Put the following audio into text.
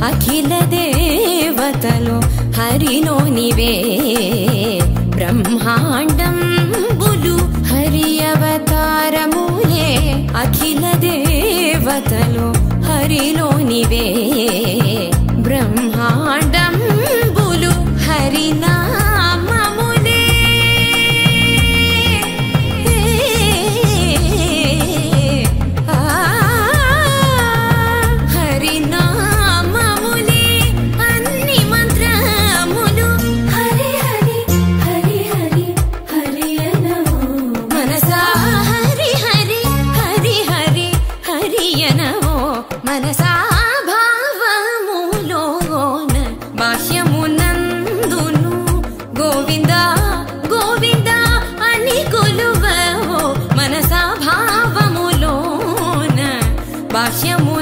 అఖిల దేవతలు హరిలోనివే బ్రహ్మాండంబులు హరి అవతారములే అఖిల దేవతలు హరిలోనివే బ్రహ్మాండంబులు హరినామములే హరినామములే అన్ని మంత్రములు హరి హరి హరి హరి హరి అనవో మనసా హరి హరి హరి హరి హరి అనవో మనసా భావములోన బాహ్యమునందును గోవింద గోవింద అని కొలువవో మనసా భావములోన బాహ్యము